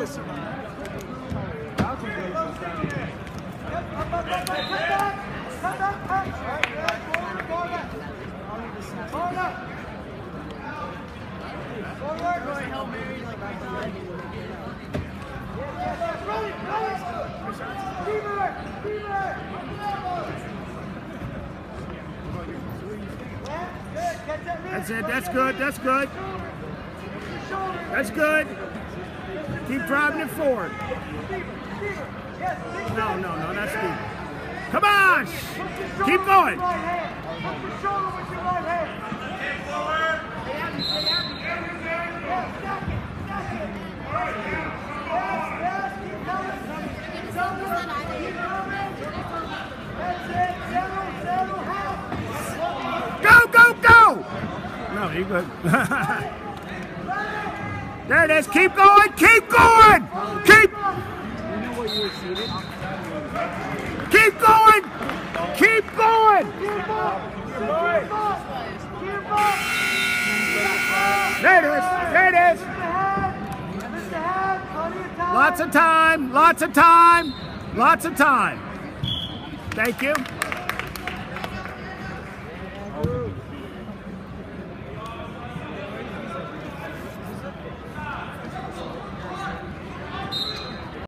That's it. That's good. That's good. That's good. Keep driving it forward. No, no, no, that's good. Come on! Keep going. Go, go, go! No, you're good. There it is. Keep going. Keep going. Keep. Keep going. Keep going. There it is. There it is. Lots of time. Lots of time. Lots of time. Thank you.